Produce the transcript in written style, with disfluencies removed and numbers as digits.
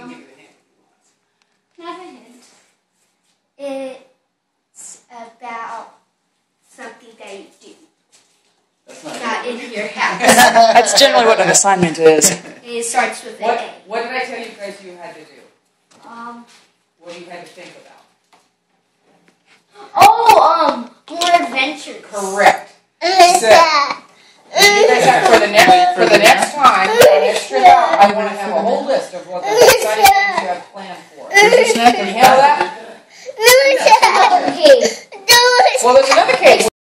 can give you the hint. Not a hint. It's about something that you do. That's Not in your house. That's generally what an assignment is. It starts with an A. What did I tell you guys you had to do? What you had to think about? More adventures. Correct. So, you guys have, for the next time, on this trip out, I want to have a whole list of what the exciting things you have planned for. Can you handle that? Okay. Well, there's another cake.